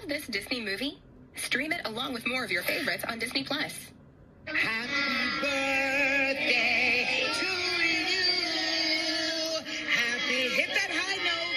this Disney movie? Stream it along with more of your favorites on Disney+. Happy birthday to you. Happy, hit that high note.